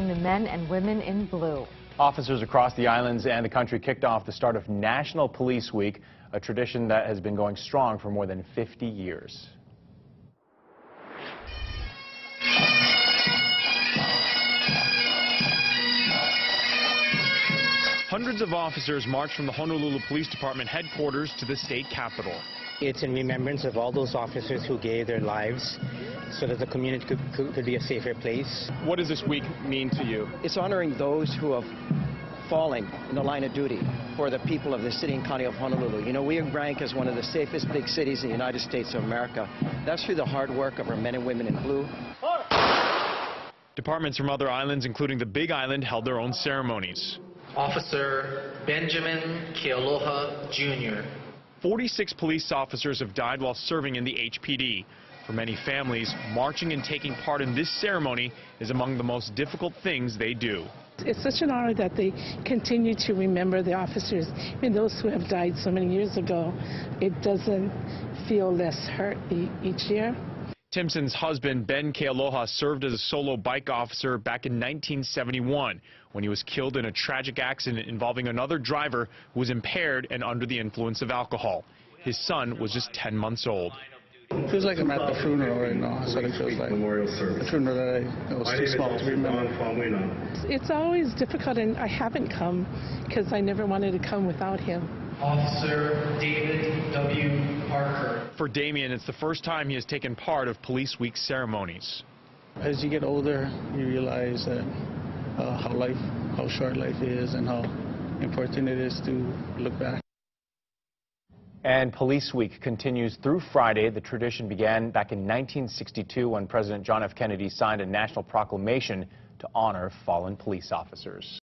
honoring the men and women in blue. Officers across the islands and the country kicked off the start of National Police Week, a tradition that has been going strong for more than 50 years. Hundreds of officers marched from the Honolulu Police Department headquarters to the state capitol. It's in remembrance of all those officers who gave their lives so that the community could be a safer place. What does this week mean to you? It's honoring those who have fallen in the line of duty for the people of the city and county of Honolulu. You know, we rank as one of the safest big cities in the United States of America. That's through the hard work of our men and women in blue. Departments from other islands, including the Big Island, held their own ceremonies. Officer Benjamin Kealoha, Jr. 46 police officers have died while serving in the HPD. For many families, marching and taking part in this ceremony is among the most difficult things they do. It's such an honor that they continue to remember the officers and those who have died so many years ago. It doesn't feel less hurt each year. Timson's husband, Ben Kealoha, served as a solo bike officer back in 1971 when he was killed in a tragic accident involving another driver who was impaired and under the influence of alcohol. His son was just 10 months old. It feels like I'm at the funeral right now. That's what it feels like. The funeral that was too small to remember. It's always difficult, and I haven't come because I never wanted to come without him. Officer David W. Parker. For Damien, it's the first time he has taken part of Police Week ceremonies. As you get older, you realize that how short life is and how important it is to look back. And Police Week continues through Friday. The tradition began back in 1962 when President John F. Kennedy signed a national proclamation to honor fallen police officers.